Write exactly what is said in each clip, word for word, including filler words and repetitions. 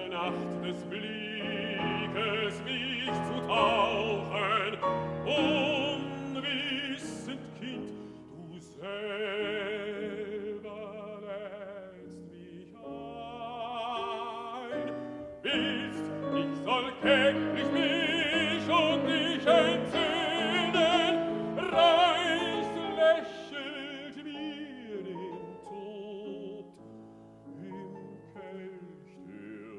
Nacht des Blickes mich zu tauchen, unwissend, Kind, du selber lädst mich ein. Willst, ich soll kenntlich mich und dich entzünden, reich lächelt mir den Tod im Kelch der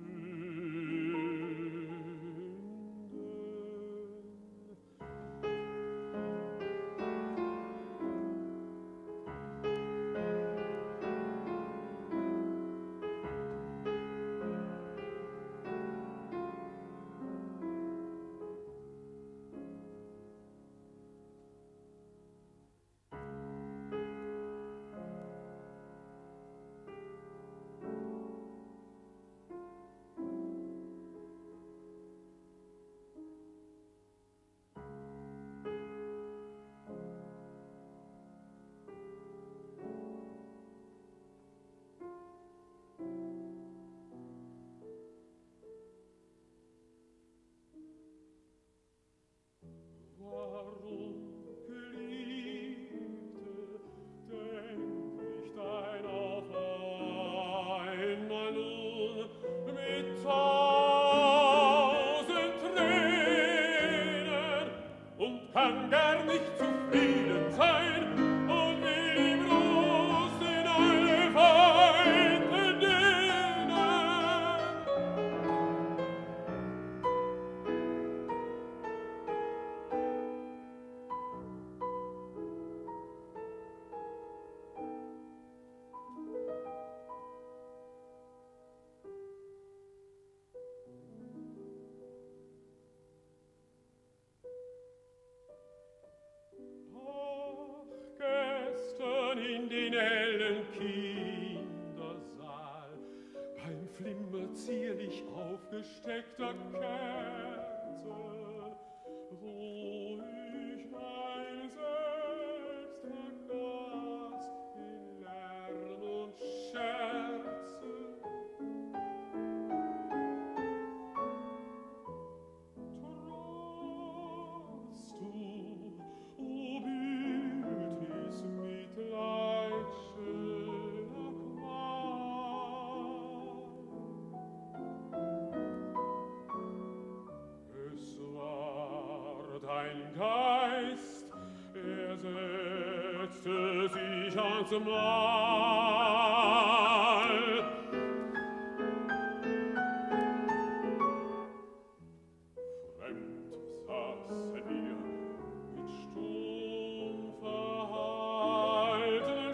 kann gar nicht zufrieden sein und will ihm Brust in alle Feinde dienen. In den hellen Kindersaal, beim Flimmer zierlich aufgesteckter Kerze, wo ich mein Selbst vergaß in Lärm und Scherze. Trost du, o Bildnis Mitleid schöner Qual. Es war dein Geist, er setzte sich ans Mal. Fremd saßen wir mit stumm verhaltenen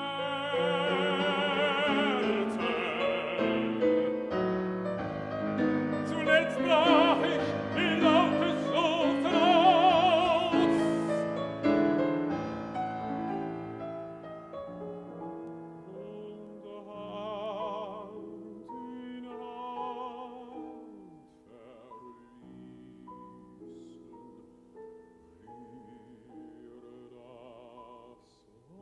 Schmerzen. Zuletzt brach ich in lautes Suchten aus. Und Hand in Hand verließen wir das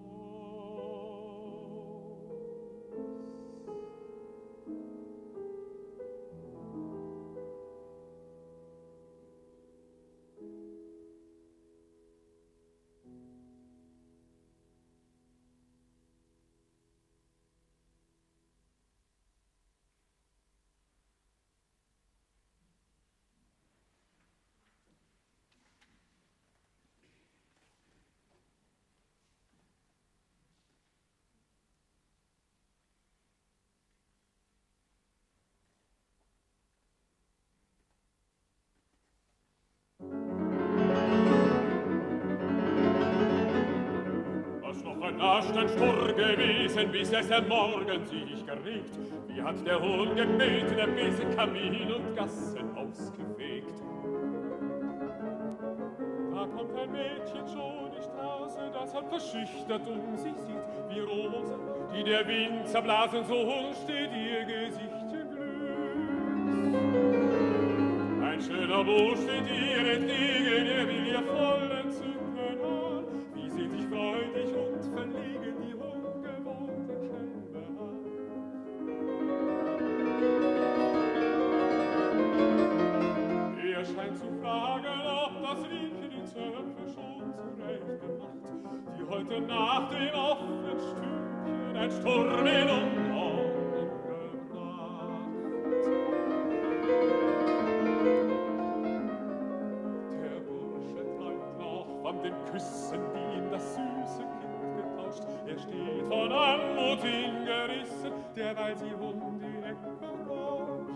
Was noch ein Naschstand stur gewesen, bis es der Morgen sich geregt. Wie hat der Hund gebeten, der Besen Kamin und Gassen ausgefegt. Da kommt ein Mädchen schon die Straße, das halb verschüchtert um sich sieht, wie Rose, die der Wind zerblasen, so steht ihr Gesichtchen glüht. Ein schöner Busch steht ihr entgegen, er will ihr voll entzücken an, wie sie sich freudig und verlegen die ungewohnten Kämme an. nach dem offenen Stübchen ein Sturm in Unordnung gebracht. Der Bursche träumt noch von den Küssen, die ihm das süße Kind getauscht. Er steht von Anmut hingerissen, derweil sie um die Ecke rauscht.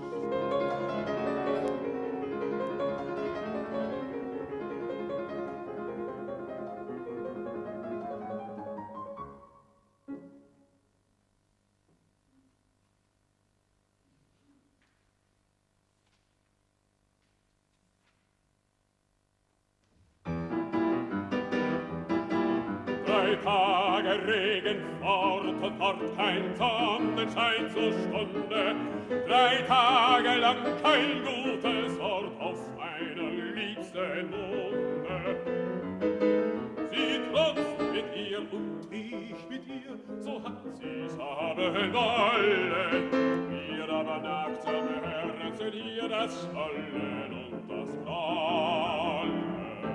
Drei Tage Regen fort und fort, kein Sonnenschein zur Stunde. Drei Tage lang kein gutes Wort aus meiner liebsten Munde. Sie trotzt mit ihr und ich mit ihr, so hat sie's haben wollen. Wir aber nachtsam Herzen hier das Schollen und das Rollen.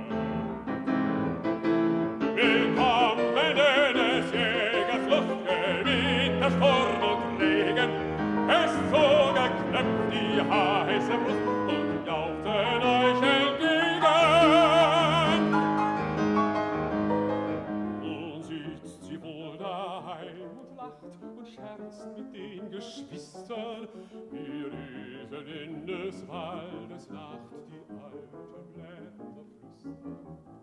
Willkommen des Jägers Luftgewitter, Sturm und Regen. Es zog erknöpft die heiße Brust und jauchten euch entgegen. Nun sitzt sie wohl daheim und lacht und scherzt mit den Geschwistern. Wir rieseln in des Waldes Nacht die alten Blätter flüstern.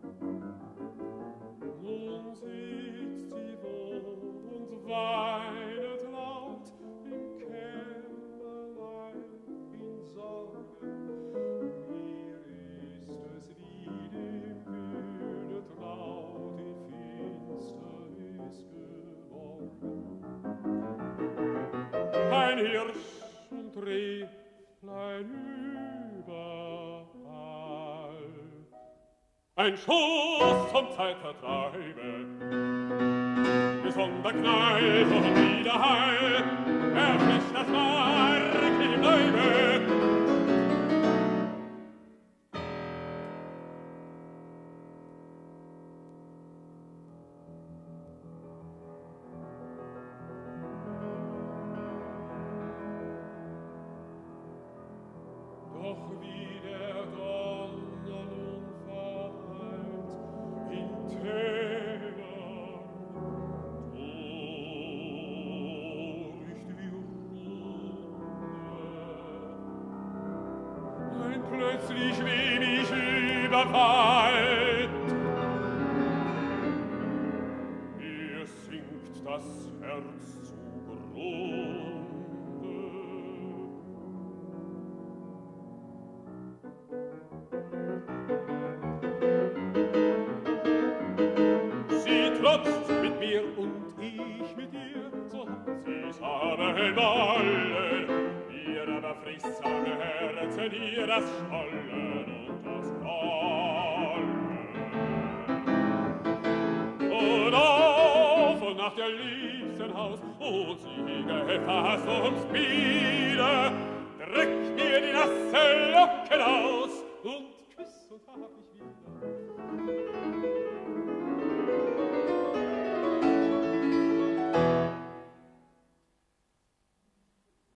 Nun sitzt sie wohl und weinet laut im Kämmerlein in Sorgen. Mir ist es wie dem Wühle traut in Finsternis geworden. Ein Hirsch und Rehlein überall, ein Schuss zum Zeitvertreibe, bis von der Kneipe und wieder heil, erfrischt das Mark im Leibe. Doch wie der Donner nun verhallt in Tälern, durch die Runde, ein plötzlich wenig überfallt. Mir sinkt das Herz zugrunde. Trotzt mit mir und ich mit ihr, so hat sie's haben wollen. Wir aber frissame Herzen, ihr das Schollen und das Rollen. Und auf und nach der liebsten Haus, und sie gefasst ums Biede, drückt mir die nasse Locken aus, und küss und hab ich wieder.